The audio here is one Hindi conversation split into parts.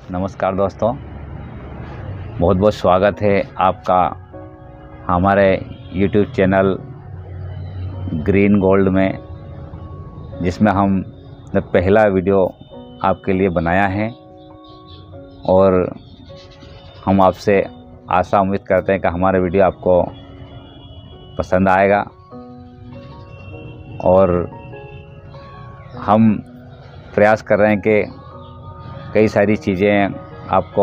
नमस्कार दोस्तों, बहुत बहुत स्वागत है आपका हमारे YouTube चैनल ग्रीन गोल्ड में, जिसमें हमने पहला वीडियो आपके लिए बनाया है और हम आपसे आशा उम्मीद करते हैं कि हमारा वीडियो आपको पसंद आएगा। और हम प्रयास कर रहे हैं कि कई सारी चीज़ें आपको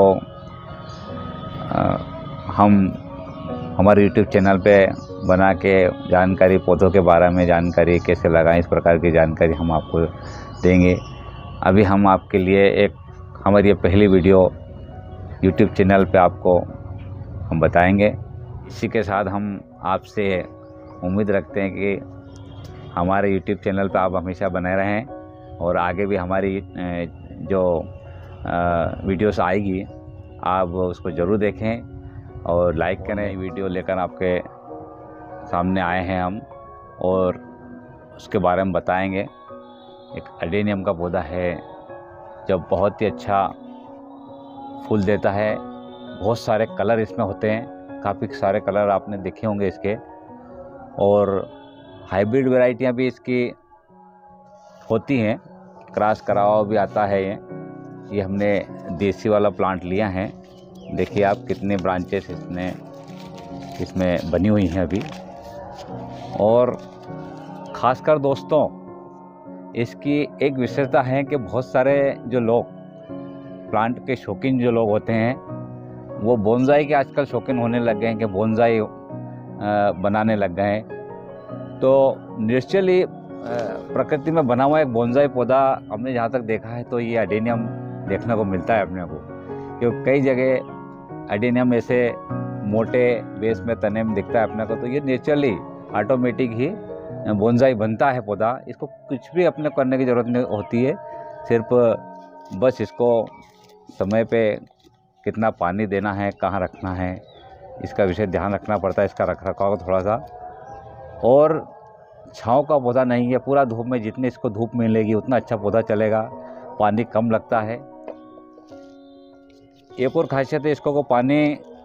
हम हमारे YouTube चैनल पे बना के जानकारी, पौधों के बारे में जानकारी कैसे लगाएं, इस प्रकार की जानकारी हम आपको देंगे। अभी हम आपके लिए हमारी ये पहली वीडियो YouTube चैनल पे आपको हम बताएंगे। इसी के साथ हम आपसे उम्मीद रखते हैं कि हमारे YouTube चैनल पे आप हमेशा बने रहें और आगे भी हमारी जो वीडियोस आएगी आप उसको ज़रूर देखें और लाइक करें। वीडियो लेकर आपके सामने आए हैं हम और उसके बारे में बताएंगे। एक एडेनियम का पौधा है जो बहुत ही अच्छा फूल देता है। बहुत सारे कलर इसमें होते हैं, काफ़ी सारे कलर आपने देखे होंगे इसके, और हाइब्रिड वैरायटियां भी इसकी होती हैं, क्रॉस करा हुआ भी आता है। ये हमने देसी वाला प्लांट लिया है। देखिए आप कितने ब्रांचेस इसमें बनी हुई हैं अभी। और ख़ासकर दोस्तों इसकी एक विशेषता है कि बहुत सारे जो लोग प्लांट के शौकीन जो लोग होते हैं वो बोनसाई के आजकल शौकीन होने लग गए हैं, कि बोनसाई बनाने लग गए हैं। तो नेचुरली प्रकृति में बना हुआ एक बोनसाई पौधा हमने जहाँ तक देखा है तो ये एडेनियम देखने को मिलता है अपने को, क्योंकि कई जगह एडेनियम ऐसे मोटे बेस में तने में दिखता है अपने को। तो ये नेचुरली ऑटोमेटिक ही बोनसाई बनता है पौधा। इसको कुछ भी अपने करने की ज़रूरत नहीं होती है, सिर्फ बस इसको समय पे कितना पानी देना है, कहाँ रखना है, इसका विशेष ध्यान रखना पड़ता है। इसका रखरखाव थोड़ा सा, और छाँव का पौधा नहीं है। पूरा धूप में जितनी इसको धूप मिलेगी उतना अच्छा पौधा चलेगा। पानी कम लगता है। एक और खासियत है इसको को पानी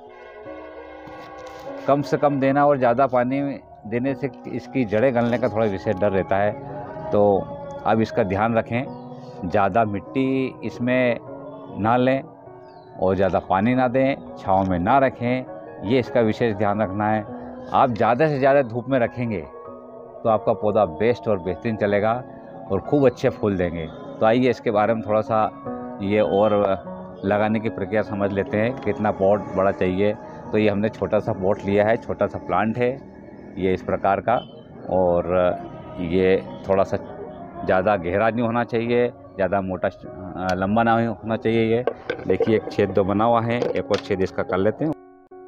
कम से कम देना, और ज़्यादा पानी देने से इसकी जड़ें गलने का थोड़ा विशेष डर रहता है। तो अब इसका ध्यान रखें, ज़्यादा मिट्टी इसमें ना लें और ज़्यादा पानी ना दें, छाँव में ना रखें, ये इसका विशेष ध्यान रखना है। आप ज़्यादा से ज़्यादा धूप में रखेंगे तो आपका पौधा बेस्ट और बेहतरीन चलेगा और खूब अच्छे फूल देंगे। तो आइए इसके बारे में थोड़ा सा ये और लगाने की प्रक्रिया समझ लेते हैं। कितना पॉट बड़ा चाहिए, तो ये हमने छोटा सा पॉट लिया है, छोटा सा प्लांट है ये इस प्रकार का, और ये थोड़ा सा ज़्यादा गहरा नहीं होना चाहिए, ज़्यादा मोटा लंबा ना होना चाहिए। ये देखिए एक छेद दो बना हुआ है, एक और छेद इसका कर लेते हैं।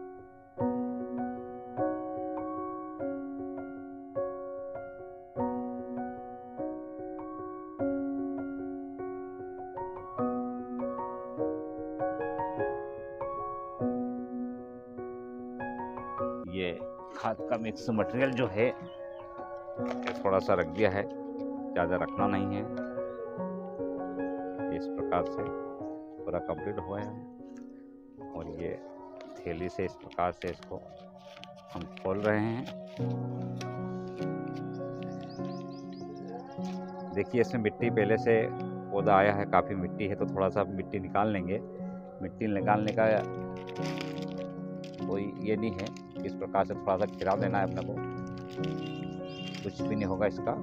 ये खाद का मिक्स मटेरियल जो है थोड़ा सा रख दिया है, ज़्यादा रखना नहीं है। इस प्रकार से पूरा कंप्लीट हुआ है, और ये थैली से इस प्रकार से इसको हम खोल रहे हैं। देखिए इसमें मिट्टी पहले से पौधा आया है, काफ़ी मिट्टी है, तो थोड़ा सा मिट्टी निकाल लेंगे। मिट्टी निकालने का कोई ये नहीं है, इस प्रकार से थोड़ा सा खिला देना है अपने को, कुछ भी नहीं होगा। इसका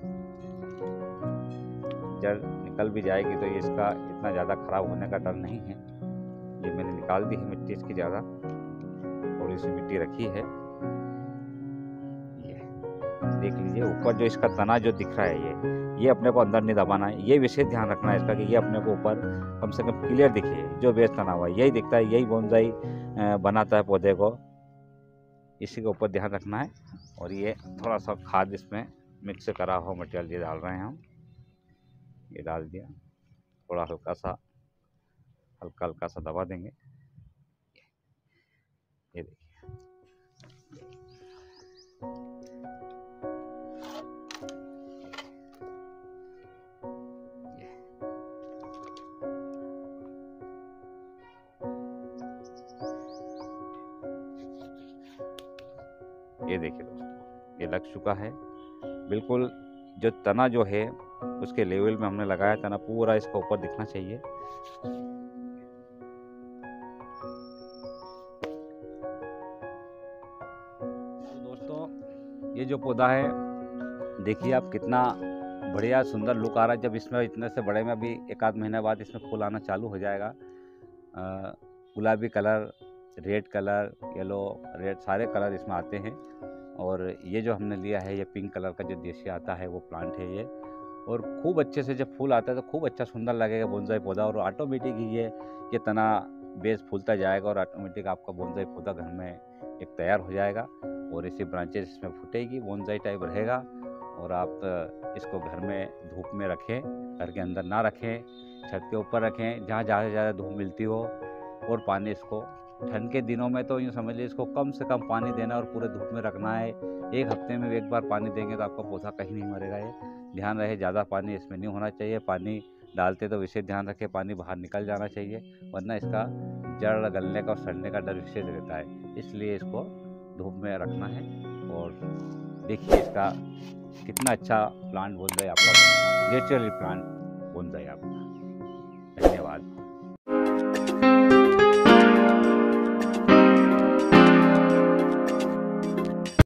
जड़ निकल भी जाएगी तो ये इसका इतना ज़्यादा खराब होने का डर नहीं है। ये मैंने निकाल दी है मिट्टी इसकी, ज़्यादा थोड़ी सी मिट्टी रखी है। ये देख लीजिए ऊपर जो इसका तना जो दिख रहा है ये अपने को अंदर नहीं दबाना है। ये विशेष ध्यान रखना है इसका कि ये अपने को ऊपर कम से कम क्लियर दिखे। जो बेस तना हुआ है यही दिखता है, यही बोनसाई बनाता है पौधे को, इसी के ऊपर ध्यान रखना है। और ये थोड़ा सा खाद इसमें मिक्स करा हुआ मटेरियल ये डाल रहे हैं हम, ये डाल दिया। थोड़ा हल्का हल्का सा दबा देंगे। ये देखिए ये देखिए दोस्तों, ये लग चुका है बिल्कुल। जो तना जो है उसके लेवल में हमने लगाया, तना पूरा इसका ऊपर दिखना चाहिए। तो दोस्तों ये जो पौधा है देखिए आप, कितना बढ़िया सुंदर लुक आ रहा है। जब इसमें इतने से बड़े में अभी एक आध महीने बाद इसमें फूल आना चालू हो जाएगा। गुलाबी colour, red colour, yellow, red, सारे कलर इसमें आते हैं। और ये जो हमने लिया है ये पिंक कलर का जो देसी आता है वो प्लांट है ये। और खूब अच्छे से जब फूल आता है तो खूब अच्छा सुंदर लगेगा बोनसाई पौधा। और ऑटोमेटिक ही ये तना बेस फूलता जाएगा और ऑटोमेटिक आपका बोनसाई पौधा घर में एक तैयार हो जाएगा। और इसी ब्रांचेस इसमें फूटेगी, बोनसाई टाइप रहेगा। और आप इसको घर में धूप में रखें, घर के अंदर ना रखें, छत के ऊपर रखें जहाँ ज़्यादा से ज़्यादा धूप मिलती हो। और पानी इसको ठंड के दिनों में तो यूँ समझ लीजिए इसको कम से कम पानी देना और पूरे धूप में रखना है। एक हफ्ते में एक बार पानी देंगे तो आपका पौधा कहीं नहीं मरेगा। ये ध्यान रहे, ज़्यादा पानी इसमें नहीं होना चाहिए। पानी डालते तो विशेष ध्यान रखें पानी बाहर निकल जाना चाहिए, वरना इसका जड़ गलने का और सड़ने का डर विशेष रहता है। इसलिए इसको धूप में रखना है। और देखिए इसका कितना अच्छा प्लांट बोनसाई आपका, नेचुरल प्लांट बोनसाई आपका। धन्यवाद।